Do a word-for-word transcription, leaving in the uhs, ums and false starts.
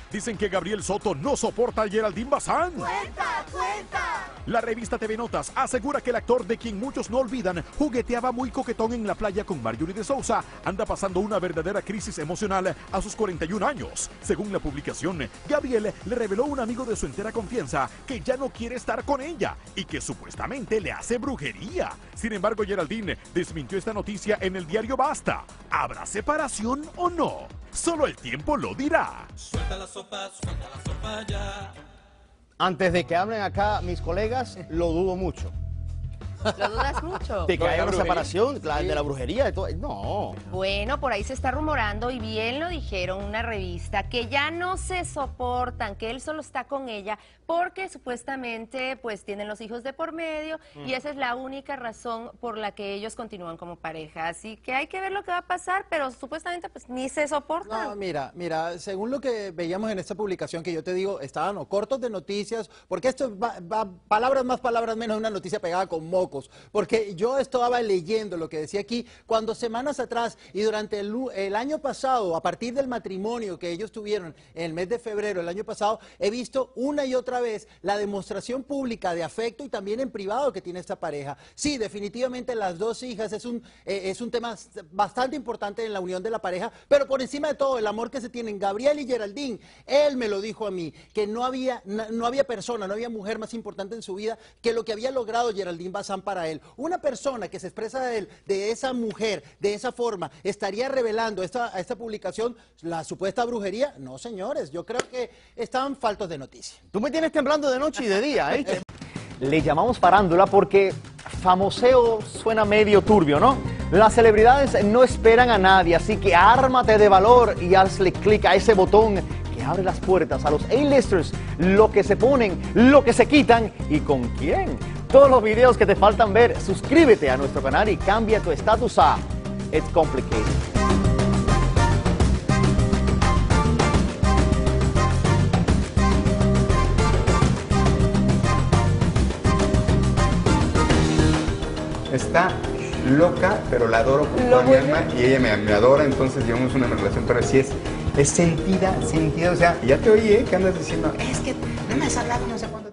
Dicen que Gabriel Soto no soporta a Geraldine Bazán. ¡Cuenta, cuenta! La revista T V Notas asegura que el actor, de quien muchos no olvidan, jugueteaba muy coquetón en la playa con Marjorie de Sousa, anda pasando una verdadera crisis emocional a sus cuarenta y un años. Según la publicación, Gabriel le reveló a un amigo de su entera confianza que ya no quiere estar con ella y que supuestamente le hace brujería. Sin embargo, Geraldine desmintió esta noticia en el diario Basta. ¿Habrá separación o no? Solo el tiempo lo dirá. Suelta la sopa, suelta la sopa ya. Antes de que hablen acá mis colegas, lo dudo mucho. ¿Lo dudas mucho? De que ¿Lo de haya la una brujería? separación, la- de la brujería, de todo. No. Bueno, por ahí se está rumorando y bien lo dijeron una revista, que ya no se soportan, que él solo está con ella porque supuestamente pues tienen los hijos de por medio y esa es la única razón por la que ellos continúan como pareja. Así que hay que ver lo que va a pasar, pero supuestamente pues ni se soportan. No, mira, mira, según lo que veíamos en esta publicación que yo te digo, estaban o cortos de noticias, porque esto va, va palabras más, palabras menos, una noticia pegada con mocos, porque yo estaba leyendo lo que decía aquí, cuando semanas atrás y durante el, lu- el año pasado, a partir del matrimonio que ellos tuvieron en el mes de febrero del año pasado, he visto una y otra vez la demostración pública de afecto y también en privado que tiene esta pareja. Sí, definitivamente las dos hijas es un, eh, es un tema bastante importante en la unión de la pareja, pero por encima de todo, el amor que se tienen Gabriel y Geraldine, él me lo dijo a mí, que no había, na- no había persona, no había mujer más importante en su vida que lo que había logrado Geraldine Bazán para él. Una persona que se expresa de él, de esa mujer, de esa forma, estaría revelando esta, a esta publicación la supuesta brujería. No, señores, yo creo que están faltos de noticia. Tú me tienes temblando de noche y de día, ¿eh? Le llamamos farándula porque famoseo suena medio turbio, ¿no? Las celebridades no esperan a nadie, así que ármate de valor y hazle clic a ese botón que abre las puertas a los A-listers, lo que se ponen, lo que se quitan y con quién. Todos los videos que te faltan ver, suscríbete a nuestro canal y cambia tu estatus a It's Complicated. Está loca, pero la adoro con toda mi alma y ella me, me adora, entonces llevamos una relación, pero sí es, es sentida, sentida, o sea, ya te oí, ¿eh? Que andas diciendo, es que no me has hablado, no sé cuándo.